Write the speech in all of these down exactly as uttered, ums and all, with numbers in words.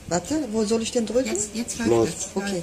Warte, wo soll ich denn drücken? Jetzt, jetzt läuft es. Okay.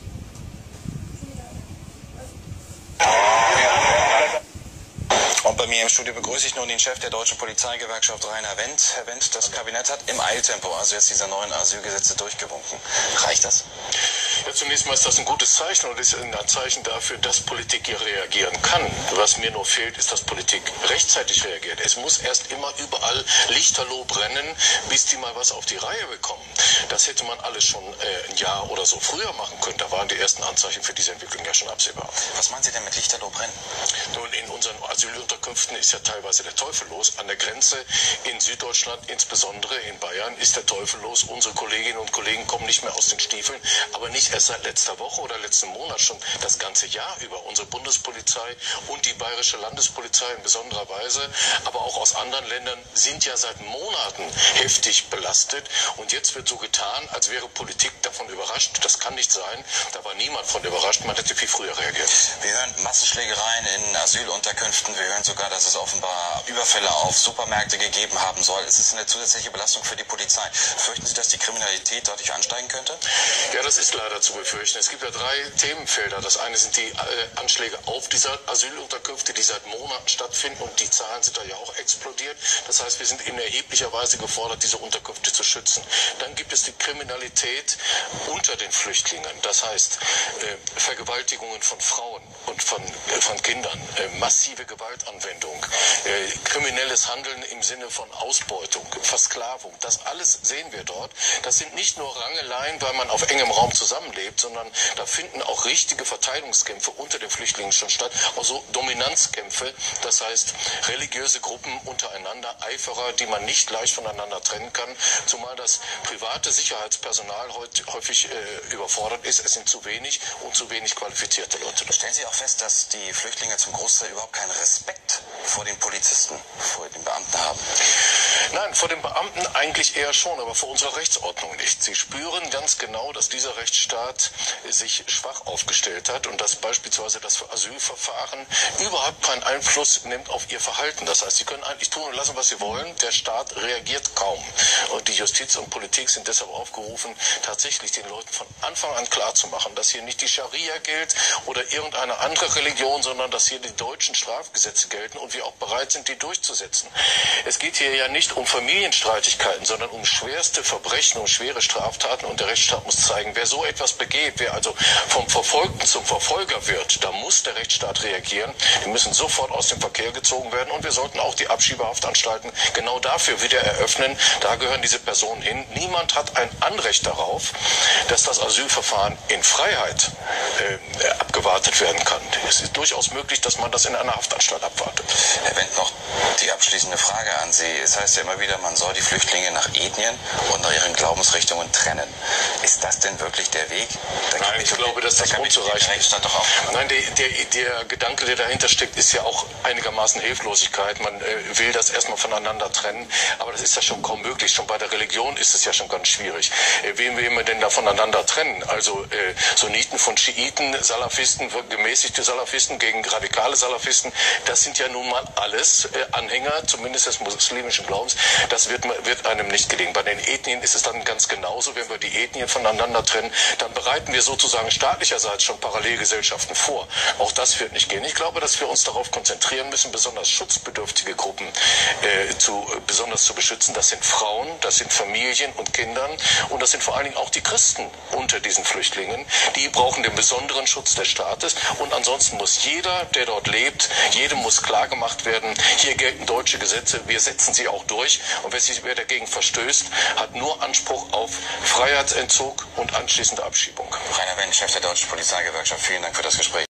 Und bei mir im Studio begrüße ich nun den Chef der Deutschen Polizeigewerkschaft, Rainer Wendt. Herr Wendt, das Kabinett hat im Eiltempo, also jetzt diese neuen Asylgesetze durchgewunken. Reicht das? Ja, zunächst mal ist das ein gutes Zeichen und ist ein Zeichen dafür, dass Politik hier reagieren kann. Was mir nur fehlt, ist, dass Politik rechtzeitig reagiert. Es muss erst immer überall lichterloh brennen, bis die mal was auf die Reihe bekommen. Das hätte man alles schon äh, ein Jahr oder so früher machen können. Da waren die ersten Anzeichen für diese Entwicklung ja schon absehbar. Was meinen Sie denn mit lichterloh brennen? Nun, in unseren Asylunterkünften ist ja teilweise der Teufel los. An der Grenze in Süddeutschland, insbesondere in Bayern, ist der Teufel los. Unsere Kolleginnen und Kollegen kommen nicht mehr aus den Stiefeln, aber nicht erst seit letzter Woche oder letzten Monat, schon das ganze Jahr über. Unsere Bundespolizei und die bayerische Landespolizei in besonderer Weise, aber auch aus anderen Ländern, sind ja seit Monaten heftig belastet. Und jetzt wird so getan, als wäre Politik davon überrascht. Das kann nicht sein. Da war niemand von überrascht. Man hätte viel früher reagiert. Wir hören Massenschlägereien in Asylunterkünften. Wir hören sogar, dass es offenbar Überfälle auf Supermärkte gegeben haben soll. Ist es eine zusätzliche Belastung für die Polizei? Fürchten Sie, dass die Kriminalität dadurch ansteigen könnte? Ja, das ist leider zu befürchten. Es gibt ja drei Themenfelder. Das eine sind die äh, Anschläge auf diese Asylunterkünfte, die seit Monaten stattfinden, und die Zahlen sind da ja auch explodiert. Das heißt, wir sind in erheblicher Weise gefordert, diese Unterkünfte zu schützen. Dann gibt es die Kriminalität unter den Flüchtlingen. Das heißt, äh, Vergewaltigungen von Frauen und von, äh, von Kindern, äh, massive Gewaltanwendung, äh, kriminelles Handeln im Sinne von Ausbeutung, Versklavung. Das alles sehen wir dort. Das sind nicht nur Rangeleien, weil man auf engem Raum zusammenlebt, sondern da finden auch richtige Verteilungskämpfe unter den Flüchtlingen schon statt, also Dominanzkämpfe, das heißt religiöse Gruppen untereinander, Eiferer, die man nicht leicht voneinander trennen kann, zumal das private Sicherheitspersonal häufig äh, überfordert ist. Es sind zu wenig und zu wenig qualifizierte Leute. Stellen Sie auch fest, dass die Flüchtlinge zum Großteil überhaupt keinen Respekt vor den Polizisten, vor den Beamten haben? Nein, vor den Beamten eigentlich eher schon, aber vor unserer Rechtsordnung nicht. Sie spüren ganz genau, dass dieser Rechtsstaat sich schwach aufgestellt hat und dass beispielsweise das Asylverfahren überhaupt keinen Einfluss nimmt auf ihr Verhalten. Das heißt, sie können eigentlich tun und lassen, was sie wollen. Der Staat reagiert kaum. Und die Justiz und Politik sind deshalb aufgerufen, tatsächlich den Leuten von Anfang an klarzumachen, dass hier nicht die Scharia gilt oder irgendeine andere Religion, sondern dass hier die deutschen Strafgesetze gelten und wir auch bereit sind, die durchzusetzen. Es geht hier ja nicht um Familienstreitigkeiten, sondern um schwerste Verbrechen, um schwere Straftaten, und der Rechtsstaat muss zeigen, wer so etwas begeht, wer also vom Verfolgten zum Verfolger wird, da muss der Rechtsstaat reagieren. Die müssen sofort aus dem Verkehr gezogen werden und wir sollten auch die Abschiebehaftanstalten genau dafür wieder eröffnen. Da gehören diese Personen hin. Niemand hat ein Anrecht darauf, dass das Asylverfahren in Freiheit äh, abgewartet werden kann. Es ist durchaus möglich, dass man das in einer Haftanstalt abwartet. Herr Wendt, noch die abschließende Frage an Sie. Es heißt ja immer wieder, man soll die Flüchtlinge nach Ethnien und nach ihren Glaubensrichtungen trennen. Ist das denn wirklich der Weg? Da Nein, ich glaube, dass das unzureichend ist. Nein, der, der, der Gedanke, der dahinter steckt, ist ja auch einigermaßen Hilflosigkeit. Man äh, will das erstmal voneinander trennen, aber das ist ja schon kaum möglich. Schon bei der Religion ist es ja schon ganz schwierig. Äh, wen will man denn da voneinander trennen? Also äh, Sunniten von Schiiten, Salafisten, gemäßigte Salafisten gegen radikale Salafisten, das sind ja nun mal alles äh, Anhänger, zumindest des muslimischen Glaubens. Das wird, wird einem nicht gelingen. Bei den Ethnien ist es dann ganz genauso. Wenn wir die Ethnien voneinander trennen, dann bereiten wir sozusagen staatlicherseits schon Parallelgesellschaften vor. Auch das wird nicht gehen. Ich glaube, dass wir uns darauf konzentrieren müssen, besonders schutzbedürftige Gruppen äh, zu, äh, besonders zu beschützen. Das sind Frauen, das sind Familien und Kindern und das sind vor allen Dingen auch die Christen unter diesen Flüchtlingen. Die brauchen den besonderen Schutz des Staates und ansonsten muss jeder, der dort lebt, jedem muss klargemacht werden, hier gelten deutsche Gesetze, wir setzen sie auch durch und wer sich wer dagegen verstößt, hat nur Anspruch auf Freiheitsentzug und anschließende Abschiebung. Rainer Wendt, Chef der Deutschen Polizeigewerkschaft, vielen Dank für das Gespräch.